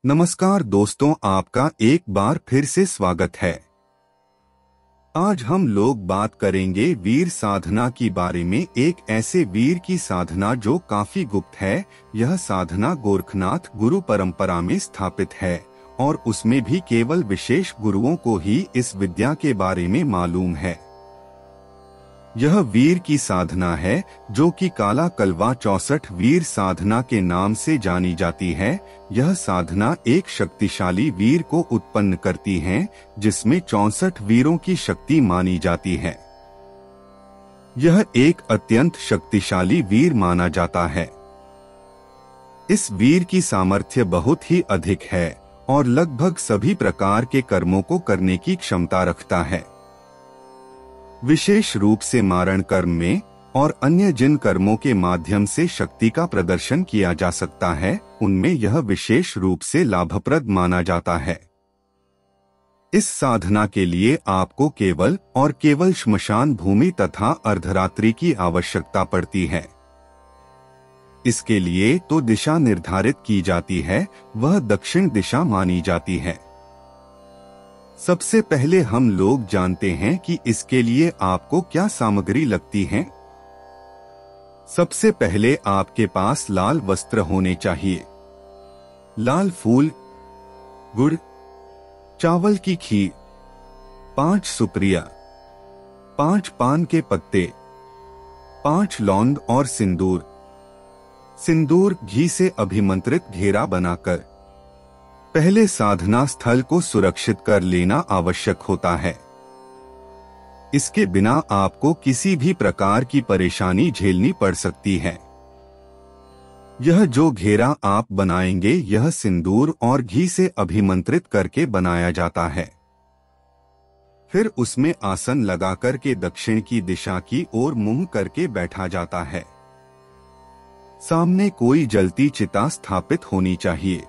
नमस्कार दोस्तों, आपका एक बार फिर से स्वागत है। आज हम लोग बात करेंगे वीर साधना की बारे में। एक ऐसे वीर की साधना जो काफी गुप्त है। यह साधना गोरखनाथ गुरु परंपरा में स्थापित है और उसमें भी केवल विशेष गुरुओं को ही इस विद्या के बारे में मालूम है। यह वीर की साधना है जो कि काला कलवा 64 वीर साधना के नाम से जानी जाती है। यह साधना एक शक्तिशाली वीर को उत्पन्न करती है जिसमें 64 वीरों की शक्ति मानी जाती है। यह एक अत्यंत शक्तिशाली वीर माना जाता है। इस वीर की सामर्थ्य बहुत ही अधिक है और लगभग सभी प्रकार के कर्मों को करने की क्षमता रखता है। विशेष रूप से मारण कर्म में और अन्य जिन कर्मों के माध्यम से शक्ति का प्रदर्शन किया जा सकता है, उनमें यह विशेष रूप से लाभप्रद माना जाता है। इस साधना के लिए आपको केवल और केवल श्मशान भूमि तथा अर्धरात्रि की आवश्यकता पड़ती है। इसके लिए तो दिशा निर्धारित की जाती है, वह दक्षिण दिशा मानी जाती है। सबसे पहले हम लोग जानते हैं कि इसके लिए आपको क्या सामग्री लगती है। सबसे पहले आपके पास लाल वस्त्र होने चाहिए, लाल फूल, गुड़, चावल की खीर, 5 सुपारियां, 5 पान के पत्ते, 5 लौंग और सिंदूर। सिंदूर घी से अभिमंत्रित घेरा बनाकर पहले साधना स्थल को सुरक्षित कर लेना आवश्यक होता है। इसके बिना आपको किसी भी प्रकार की परेशानी झेलनी पड़ सकती है। यह जो घेरा आप बनाएंगे, यह सिंदूर और घी से अभिमंत्रित करके बनाया जाता है। फिर उसमें आसन लगाकर के दक्षिण की दिशा की ओर मुंह करके बैठा जाता है। सामने कोई जलती चिता स्थापित होनी चाहिए।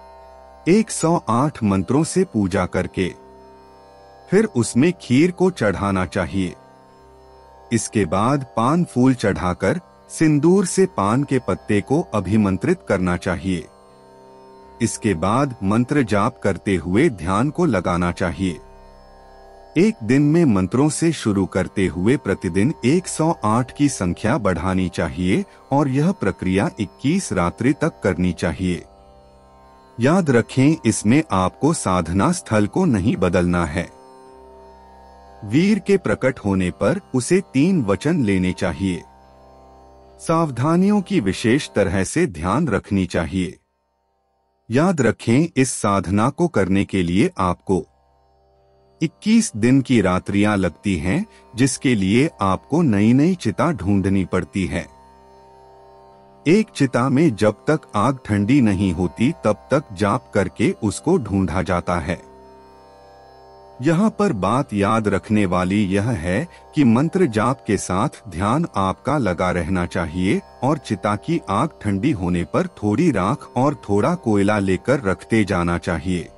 108 मंत्रों से पूजा करके फिर उसमें खीर को चढ़ाना चाहिए। इसके बाद पान फूल चढ़ाकर सिंदूर से पान के पत्ते को अभिमंत्रित करना चाहिए। इसके बाद मंत्र जाप करते हुए ध्यान को लगाना चाहिए। एक दिन में मंत्रों से शुरू करते हुए प्रतिदिन 108 की संख्या बढ़ानी चाहिए और यह प्रक्रिया 21 रात्रि तक करनी चाहिए। याद रखें, इसमें आपको साधना स्थल को नहीं बदलना है। वीर के प्रकट होने पर उसे 3 वचन लेने चाहिए। सावधानियों की विशेष तरह से ध्यान रखनी चाहिए। याद रखें, इस साधना को करने के लिए आपको 21 दिन की रात्रियां लगती हैं, जिसके लिए आपको नई नई चिता ढूंढनी पड़ती है। एक चिता में जब तक आग ठंडी नहीं होती तब तक जाप करके उसको ढूंढा जाता है। यहाँ पर बात याद रखने वाली यह है कि मंत्र जाप के साथ ध्यान आपका लगा रहना चाहिए और चिता की आग ठंडी होने पर थोड़ी राख और थोड़ा कोयला लेकर रखते जाना चाहिए।